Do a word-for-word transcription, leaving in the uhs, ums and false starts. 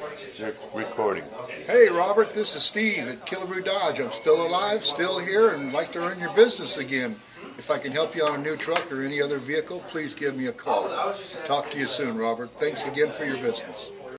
They're recording. Hey Robert, this is Steve at Killaboo Dodge. I'm still alive, still here, and like to earn your business again. If I can help you on a new truck or any other vehicle, please give me a call. Talk to you soon, Robert. Thanks again for your business.